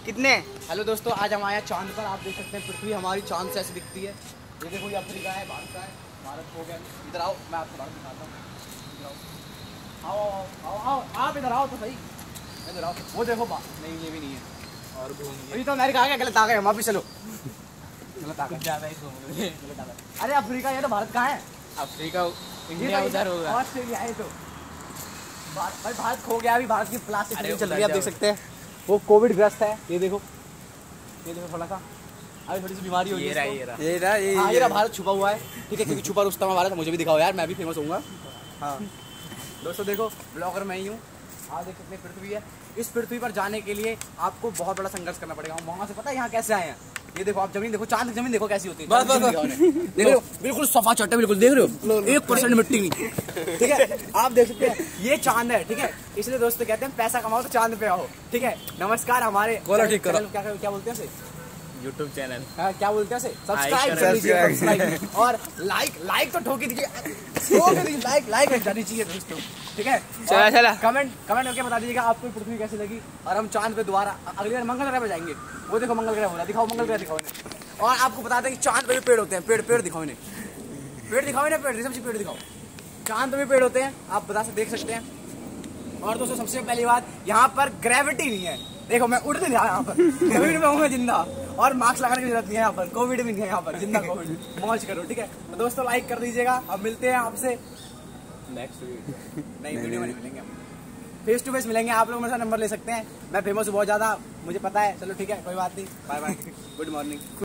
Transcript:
कितने? हेलो दोस्तों, आज हम आए चांद पर। आप देख सकते हैं पृथ्वी हमारी चांद से ऐसी दिखती है। ये देखो, ये अफ्रीका है, भारत का है। भारत हो गया। इधर आओ, मैं आपको भारत दिखाता हूँ। आओ आओ आओ आओ, आप इधर आओ तो सही। इधर आओ, वो देखो नहीं, ये भी नहीं है। और अभी तो अमेरिका आ गया, गलत आ गए हम। वापिस चलो, गलत आ गए। अरे अफ्रीका, ये तो भारत कहाँ है? अफ्रीका इंडिया उधर होगा। ऑस्ट्रेलिया है। तो भाई भारत खो गया। अभी भारत की प्लास्टिक चल रही है, आप देख सकते हैं। वो कोविड ग्रस्त है। ये देखो थोड़ा सा अभी थोड़ी सी बीमारी हो गई है। ये रहा भारत छुपा हुआ है, ठीक है, क्योंकि छुपा रुस्तम भारत। मुझे भी दिखाओ यार, मैं भी फेमस होऊंगा। हाँ दोस्तों देखो, ब्लॉगर मैं ही हूँ। आप देख सकते हैं पृथ्वी है। इस पृथ्वी पर जाने के लिए आपको बहुत बड़ा संघर्ष करना पड़ेगा। वहाँ से पता है यहाँ कैसे आए हैं? ये देखो, आप जमीन देखो, चांद की जमीन देखो कैसी होती है। देख रहे हो, बिल्कुल सफा चट्टा, बिल्कुल देख रहे हो, 1% मिट्टी नहीं। ठीक है, आप देख सकते हैं ये चांद है। ठीक है, इसलिए दोस्तों कहते हैं पैसा कमाओ तो चांद पे आओ। ठीक है, नमस्कार। हमारे क्या बोलते हैं यूट्यूब चैनल, क्या बोलते हैं सब्सक्राइब और लाइक तो ठोकी दीजिए। लाइक जानी चाहिए दोस्तों। ठीक है, चला कमेंट करके बता दीजिएगा आपको पृथ्वी कैसी लगी। और हम चांद पे दोबारा अगली बार मंगल ग्रह पे जाएंगे। वो देखो मंगल ग्रह हो रहा है, दिखाओ मंगल ग्रह दिखाओ इन्हें। और आपको बता दें कि चांद पे भी पेड़ होते हैं। पेड़ दिखाओ इन्हें, पेड़ दिखाओ। चांद पे भी पेड़ होते हैं, आप बता देख सकते हैं। और दोस्तों सबसे पहली बात, यहाँ पर ग्रेविटी नहीं है। देखो मैं उड़ नहीं रहा यहाँ पर, कभी भी मैं जिंदा। और मास्क लगाने की जरूरत नहीं है यहाँ पर, कोविड भी नहीं है यहाँ पर, जिंदा कोविड। मौज करो। ठीक है, तो दोस्तों लाइक कर दीजिएगा। अब मिलते हैं आपसे नेक्स्ट वीडियो में मिलेंगे, फेस टू फेस मिलेंगे। आप लोग मेरे साथ नंबर ले सकते हैं। मैं फेमस हूँ बहुत ज्यादा, मुझे पता है। चलो ठीक है, कोई बात नहीं। Bye bye, good morning.